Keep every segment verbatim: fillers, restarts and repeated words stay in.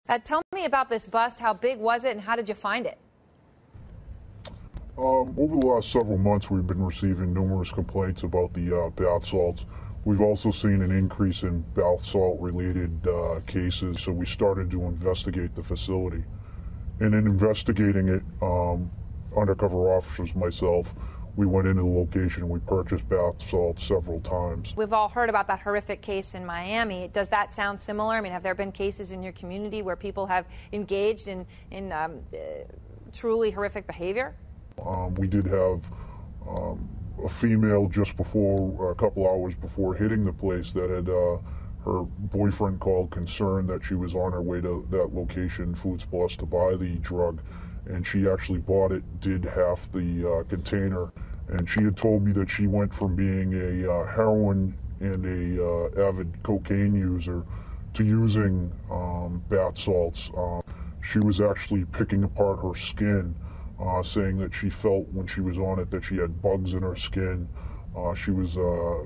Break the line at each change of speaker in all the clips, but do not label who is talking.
Uh, tell me about this bust. How big was it, and how did you find it?
Um, over the last several months, we've been receiving numerous complaints about the uh, bath salts. We've also seen an increase in bath salt-related uh, cases, so we started to investigate the facility. And in investigating it, um, undercover officers, myself, we went into the location and we purchased bath salts several times.
We've all heard about that horrific case in Miami. Does that sound similar? I mean, have there been cases in your community where people have engaged in, in um, uh, truly horrific behavior?
Um, we did have um, a female just before, a couple hours before hitting the place, that had uh, her boyfriend called concerned that she was on her way to that location, Foods Plus, to buy the drug, and she actually bought it, did half the uh, container, and she had told me that she went from being a uh, heroin and a uh, avid cocaine user to using um, bath salts. Uh, she was actually picking apart her skin, Uh, saying that she felt when she was on it that she had bugs in her skin. Uh, she was uh,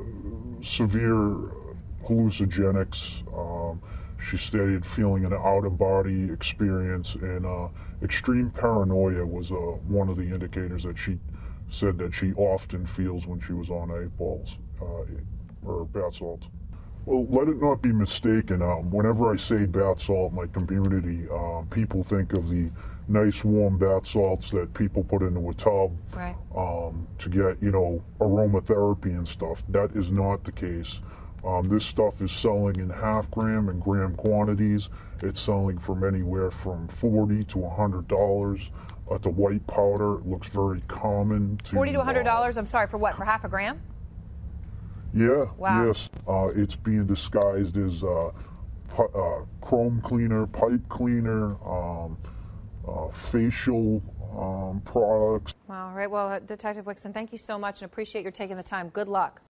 severe hallucinogenics. Um, she stated feeling an out-of-body experience, and uh, extreme paranoia was uh, one of the indicators that she said that she often feels when she was on eight balls uh, or bath salts. Well, let it not be mistaken. Um, whenever I say bath salt in my community, uh, people think of the nice warm bath salts that people put into a tub,
right,
um, to get, you know, aromatherapy and stuff. That is not the case. Um, this stuff is selling in half gram and gram quantities. It's selling from anywhere from forty to a hundred dollars. Uh, the white powder, it looks very common. To,
Forty to a hundred dollars.
Uh,
I'm sorry, for what? For half a gram?
Yeah.
Wow.
Yes. Uh, it's being disguised as uh, pu- uh, chrome cleaner, pipe cleaner, um, uh, facial um, products.
Wow. All right. Well, uh, Detective Wixon, thank you so much, and appreciate your taking the time. Good luck.